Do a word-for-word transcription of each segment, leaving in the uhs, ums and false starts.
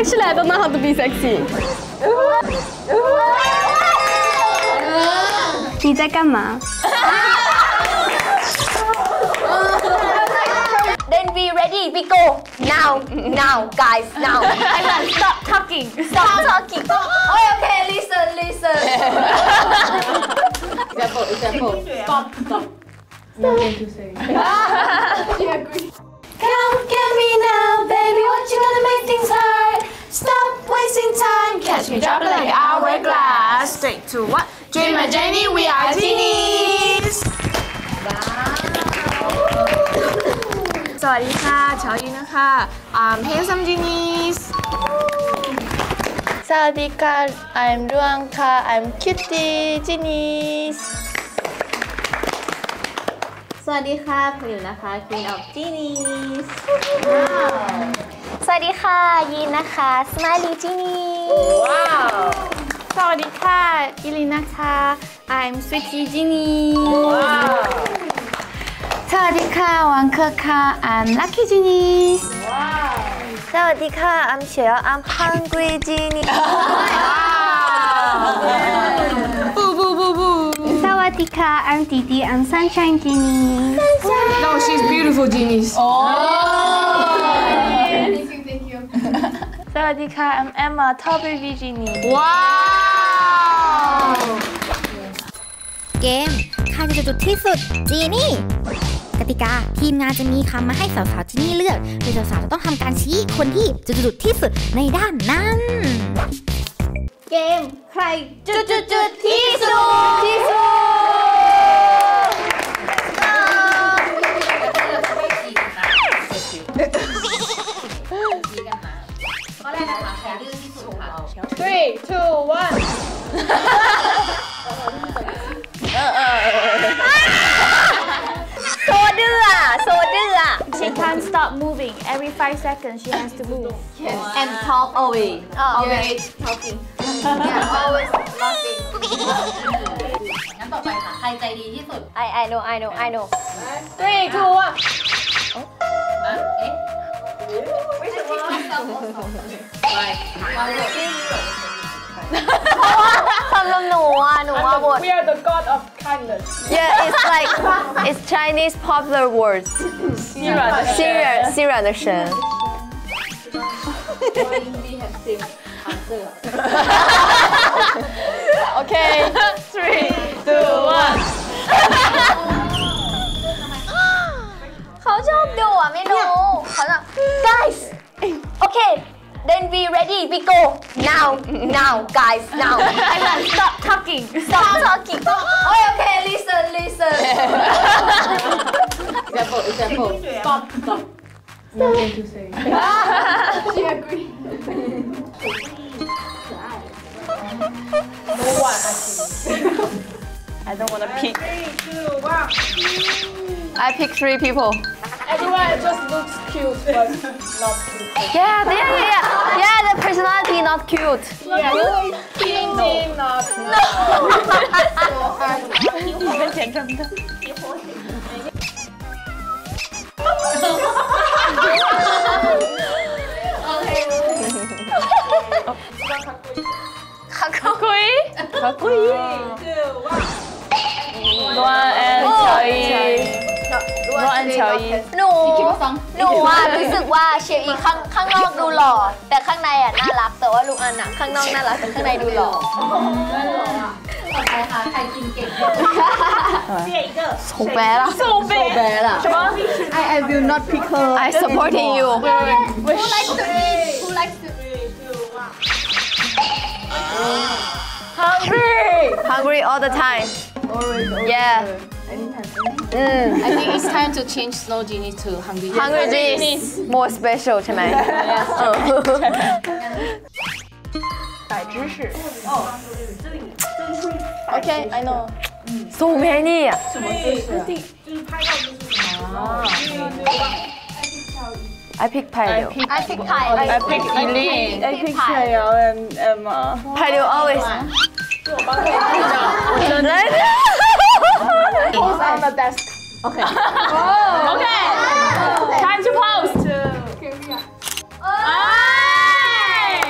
Actually, I don't know how to be sexy. 你在干嘛 Then we ready, we go now, now, guys, now. Stop talking, stop talking. Okay, okay, listen, listen. Example, example. Stop, stop. Nothing to say. She agrees. Come get me now, baby. What you gonna make things hard? Stop wasting time. Catch me dropping like an hourglass. Straight to what? Dream and Jenny, we are genies. สวัสดีค่ะชาวยินนะคะ I'm handsome genies สวัสดีค่ะ I'm ดวงค่ะ I'm cutie genies สวัสดีค่ะคุณอยู่นะคะ Queen of Genies สวัสดีค่ะยินนะคะ Smiley Genies ว้าวสวัสดีค่ะอิลินนะคะ I'm Sweetie Genies ว้าวสวัสดีค่ะวังเคอร์ค่ะ I'm Lucky Genies ว้าวสวัสดีค่ะ I'm เฉียว I'm Hungry Genies บูบูบูบูสวัสดีค่ะ I'm Didi I'm Sunshine Genie No she's beautiful genies โอ้สวัสดีค่ะ I'm Emma Top Baby Genie ว้าวเกมใครจะจุดที่สุดจีนี่กติกาทีมงานจะมีคำมาให้สาวๆจีนี่เลือกโดยสาวๆจะต้องทำการชี้คนที่จุดๆที่สุดในด้านนั้นเกมใครจุดจุดจุดที่สุดที่สุด three two one โซดื้อโซดื้อ She can't stop moving. Every five seconds she has to move. and talk always always talking always laughing งั้นต่อไปค่ะใครใจดีที่สุด I I know I know I know three two one เอ๊ะไม่ใช่ว่าไปมาเลยที่เพราะว่าสำหรับหนูอ่ะหนูว่าบท we are the god of kindness Yeah it's like it's Chinese popular words ซีเรียซีเรีย的神 Okay three two one เขาชอบดูอ่ะไม่รู้เขาจะ guys okay then we ready we go now now guys now Stop talking. stop talking okay okay listen listen example example stop stop nothing to say she agrees no one actually I don't want to pick three two one I pick three people everyone just looks cute but not cute yeah yeah yeah yeah the personality not cute yeah team team not 가까이 가까이 노아 and 저희 노아 and 저희 หนูหนูอ่ะรู้สึกว่าเชียร์อีข้างข้างนอกดูหล่อแต่ข้างในอ่ะน่ารักแต่ว่าลูกอันอ่ะข้างนอกน่ารักแต่ข้างในดูหล่อต่อไปค่ะใครกินเก่ง so bad อ่ะ so bad 什么 I I will not pick her I supporting you Who likes to eat Who likes to hungry hungry all the time yeah mm. I think it's time to change Snow Genie to Hungry hungry is more special ใช่ไหม okay I know so many อ่ะ I pick 派柳 I pick Pai I pick Eileen I pick Chael and Emma 派柳 always Pose on the desk okay okay time to pose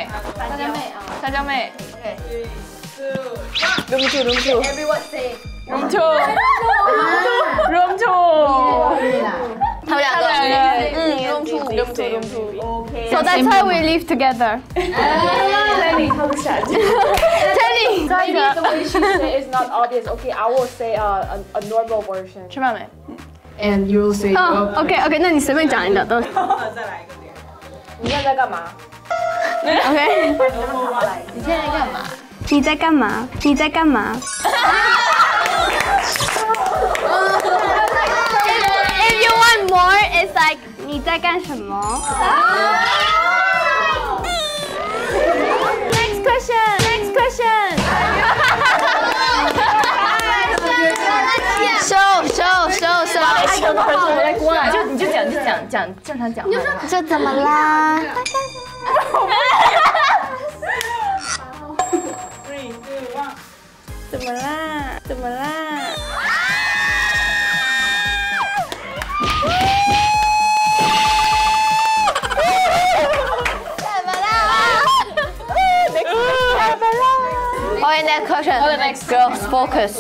大家妹大家妹 room two room two Everyone say room two room two 他们两个嗯 room two room two room two So that's why we live together. Lenny how to say Jenny, maybe the way she say is not obvious okay I will say a a, a normal version 吃饭没 And you will say. 哦 ，OK OK， 那你随便讲一个都。 你现在在干嘛 OK。 你现在在干嘛？ 你在干嘛？你在干嘛 ？If you want more, it's like 你在干什么 Next question. Next question. Show show show show。 我来过来就你就讲你就讲讲正常讲话这怎么啦？ 怎么啦怎么啦 Okay, next question. Okay, next. Girls, focus.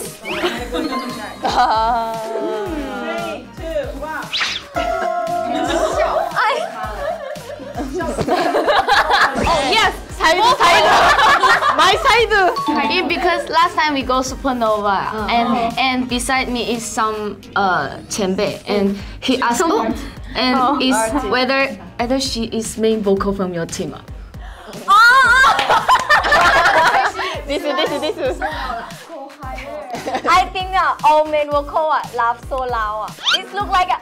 Oh yes side side my side It because last time we go Supernova and and beside me is some uh 前辈 and he asked oh, and is whether whether she is main vocal from your team. this is this is this is I think uh, all men vocal uh, laugh so loud. Uh. It look like a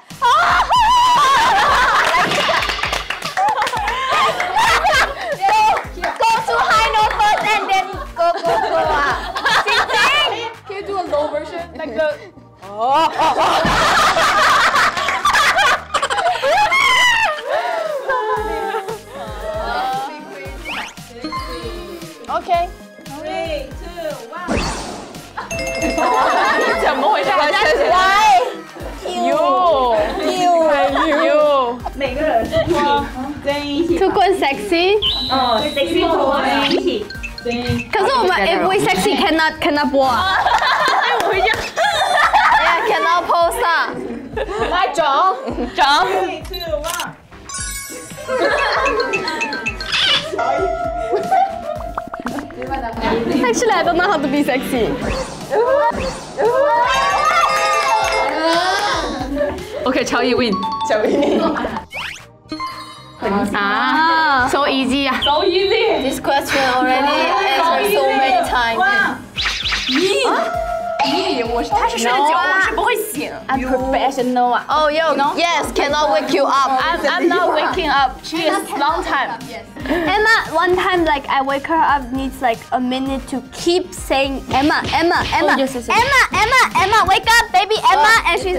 go, go too high note first and then go go go. Uh. Can you do a low version like the Okay. Three, two, one. 怎么回事 Why? You You You 每个人一起跟一起ทุกคน sexy 哦 sexy 头跟一起可是我们 if we sexy cannot cannot 播啊 Yeah, cannot pose 啊。 来整整 Three, two, one. Actually, I don't know how to be sexy. Okay, Chao Yi win. 小鱼 Ah, so easy. So easy. This question already answered so many times. I'm professional. Oh, yo, yes, cannot wake you up. I'm, I'm not waking up. She is long time. Emma, one time, like, I wake her up, needs like a minute to keep saying Emma, Emma, Emma, yes, yes, yes. Emma, Emma, Emma, wake up, baby, Emma, and she's.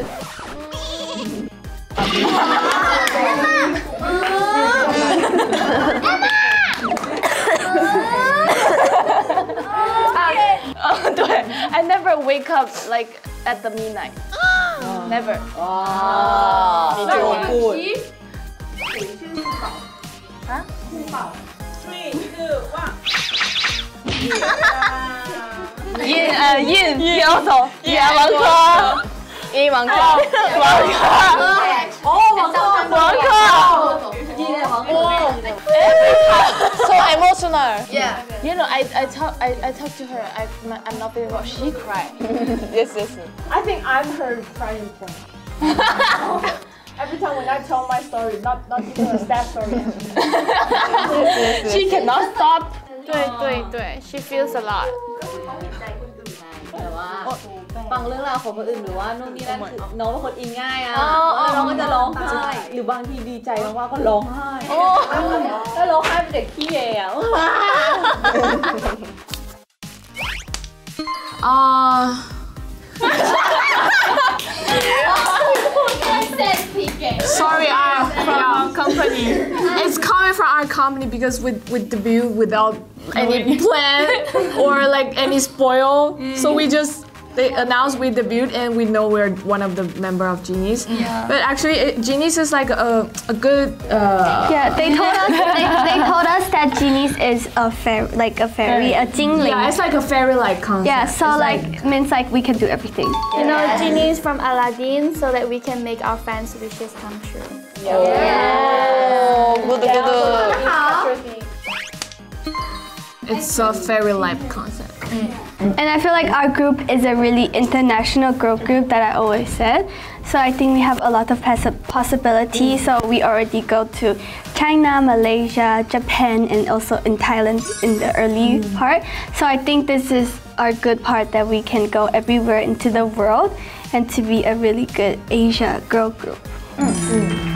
Oh, 对 I never wake up like at the midnight. Never. Three, two, one. Yin 呃 Yin 摇头演王珂一王珂王珂哦，王珂， 王珂 So emotional. Yeah. You know, I I talk I, I talk to her. I I'm not feeling well. She cried. Yes, yes. I think I'm her crying point. Every time when I tell my story, not not even a sad story. She cannot stop. 对对对 she feels a lot แต่ว่าฟังเรื่องราวของคนอื่นหรือว่านู่นนี่นั่นคือน้องเป็นคนอินง่ายอ่ะแล้วน้องก็จะร้องไห้หรือบางทีดีใจมากๆก็ร้องไห้แล้วร้องไห้เป็นเด็กขี้เย่อะ Uh, Sorry, I'm from our company. It's coming from our company because with with the view without any plan or like any spoil, so we just they announced we debut and we know we're one of the member of Genies. Yeah. But actually, it, Genies is like a, a good. Uh, yeah, they told us they, they told us that Genies is a fairy, like a fairy, a jingling. Yeah, it's like a fairy-like concept. Yeah, so it's like, like means like we can do everything. You know, Genies from Aladdin, so that we can make our fans' wishes come true. Yeah. yeah. Good, good. It's a fairy-like concept. And I feel like our group is a really international girl group that I always said. So I think we have a lot of possibilities. So we already go to China, Malaysia, Japan, and also in Thailand in the early part. So I think this is our good part that we can go everywhere into the world and to be a really good Asia girl group. Mm.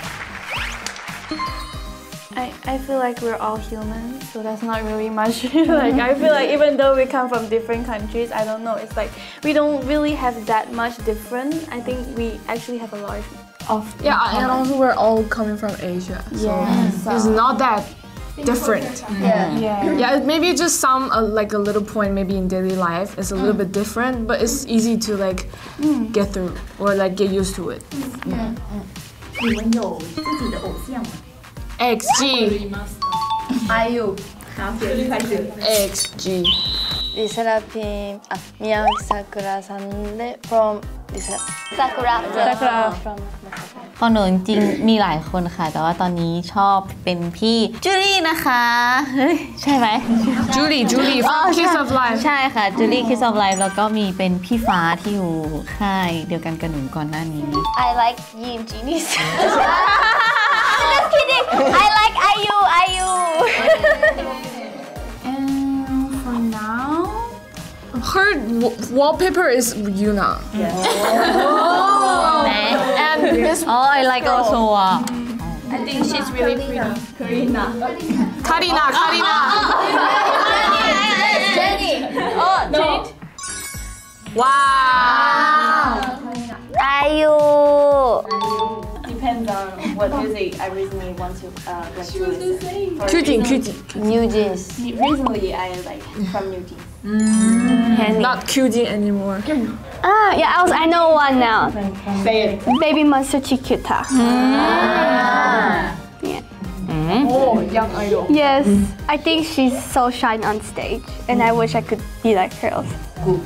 I, I feel like we're all humans, so that's not really much. Like I feel like even though we come from different countries, I don't know, it's like we don't really have that much different. I think we actually have a lot of yeah, and also we're all coming from Asia, so yeah. It's not that different. Yeah, yeah. Yeah, maybe just some uh, like a little point maybe in daily life is a little bit different, but it's easy to like get through or like get used to it. Yeah. X G I U X G リセラピンあ宮脇さくらさんで from リセラさくらさくら from ของหนูจริงๆมีหลายคนค่ะแต่ว่าตอนนี้ชอบเป็นพี่จูลี่นะคะเฮ้ยใช่ไหม Julie Julie from Kiss of Life ใช่ค่ะจูลี่ Kiss of Life แล้วก็มีเป็นพี่ฟ้าที่อยู่ค่ายเดียวกันกับหนูก่อนหน้านี้ I like Yin Genies Just kidding I like I U I U And for now her wallpaper is Yuna. Yes. Oh. And this oh I like also uh, I think she's really pretty. Karina. Karina Karina Jenny Oh no Wow I U Depends on what music I recently want to uh, went to listen. Kyujin Kyujin New Jeans Recently I like from New Jeans. Mm. Not Kyujin anymore. Ah, yeah, I, was, I know one now. Say it. Baby Monster Chikuta. Ah. Yeah. Mm. Oh, young idol. Yes, I think she's so shine on stage, and I wish I could be like her also. Cool.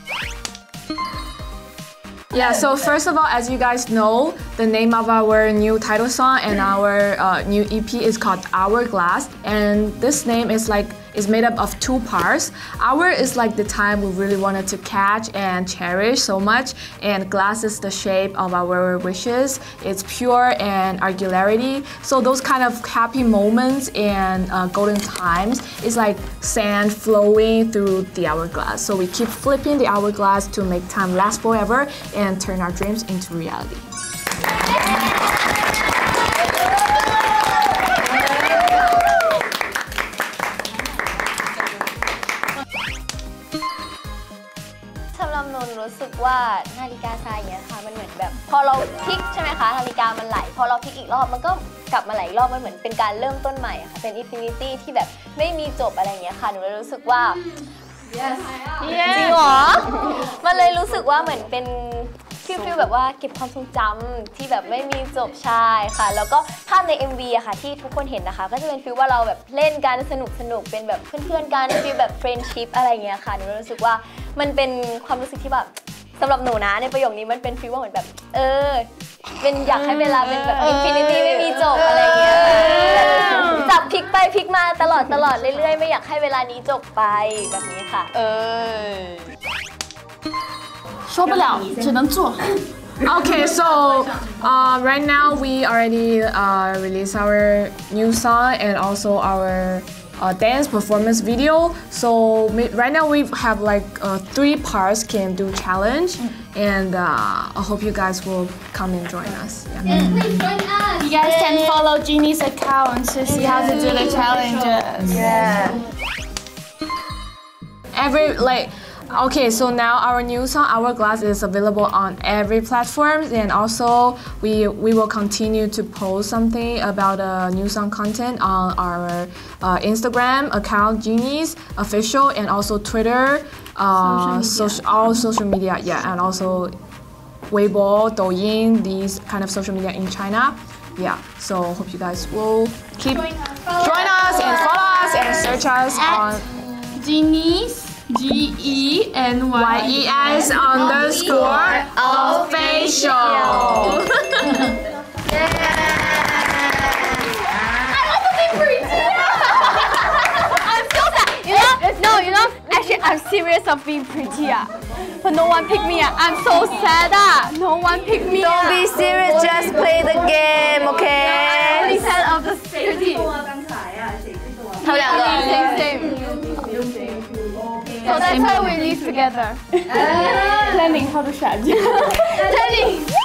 Yeah, so first of all, as you guys know, the name of our new title song and our uh, new E P is called Hourglass, and this name is like is made up of two parts. Hour is like the time we really wanted to catch and cherish so much, and glass is the shape of our wishes. It's pure and angularity. So those kind of happy moments and uh, golden times is like sand flowing through the hourglass. So we keep flipping the hourglass to make time last forever and turn our dreams into reality. สำหรับหนูรู้สึกว่านาฬิกาทรายอย่างเงี้ยค่ะมันเหมือนแบบพอเราพลิกใช่ไหมคะนาฬิกามันไหลพอเราพลิกอีกรอบมันก็กลับมาไหลอีกรอบมันเหมือนเป็นการเริ่มต้นใหม่ค่ะเป็นอินฟินิตี้ที่แบบไม่มีจบอะไรอย่างเงี้ยค่ะหนูเลยรู้สึกว่า yes จริงเหรอมันเลยรู้สึกว่าเหมือนเป็นฟิลฟิลแบบว่าเก็บความทรงจำที่แบบไม่มีจบชายค่ะแล้วก็ภาพใน เอ็ม วี อะค่ะที่ทุกคนเห็นนะคะก็จะเป็นฟิลว่าเราแบบเล่นกันสนุกสนุกเป็นแบบเพื่อนๆกันฟิลแบบเฟรนด์ชิพอะไรเงี้ยค่ะหนูรู้สึกว่ามันเป็นความรู้สึกที่แบบสำหรับหนูนะในประโยคนี้มันเป็นฟีลว่าเหมือนแบบเออเป็นอยากให้เวลาเป็นแบบอินฟินิตี้ไม่มีจบอะไรเงี้ยจับพลิกไปพลิกมาตลอดตลอดเรื่อยๆไม่อยากให้เวลานี้จบไปแบบนี้ค่ะเออ说不了，只能做。 Okay, so uh, right now we already uh, released our new song and also our uh, dance performance video. So right now we have like uh, three parts can do challenge, and uh, I hope you guys will come and join us. Yeah. You guys can follow Jeannie's account to see how to do the challenges. Yeah. Every like. Okay, so now our new song Hourglass is available on every platform, and also we we will continue to post something about uh, new song content on our uh, Instagram account Genies Official and also Twitter uh, social, all social media, yeah, and also Weibo, Douyin, these kind of social media in China. Yeah, so hope you guys will keep join us, join us and follow us and search us on Genies, G E N Y E S underscore official. You know, no, you know, actually I'm serious of being pretty, ah. But no one picked me, ah. I'm so sad, ah. No one picked me. Don't be serious, just play the game, okay? I'm really sad of the pretty. 他们两个 Same, same. So that's why we live together. Planning how to strategy. Planning.